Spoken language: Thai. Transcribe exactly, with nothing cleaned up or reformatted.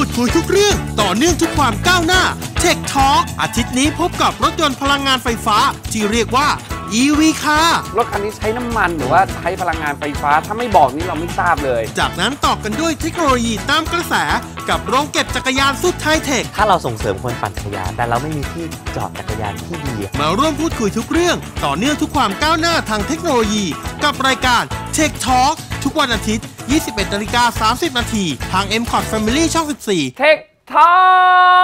คุยทุกเรื่องต่อเนื่องทุกความก้าวหน้า TechTalk อาทิตย์นี้พบกับรถยนต์พลังงานไฟฟ้าที่เรียกว่า อี วี Car รถคันนี้ใช้น้ำมันหรือว่าใช้พลังงานไฟฟ้าถ้าไม่บอกนี้เราไม่ทราบเลยจากนั้นต่อกันด้วยเทคโนโลยีตามกระแสกับโรงเก็บจักรยานสุดไฮเทคถ้าเราส่งเสริมคนปั่นจักรยานแต่เราไม่มีที่จอดจักรยานที่ดีมาร่วมพูดคุยทุกเรื่องต่อเนื่องทุกความก้าวหน้าทางเทคโนโลยีกับรายการ TechTalk ทุกวันอาทิตย์ ยี่สิบเอ็ดนาฬิกาสามสิบนาทีทาง เอ็ม ซี โอ ที Family ช่องสิบสี่ TechTalk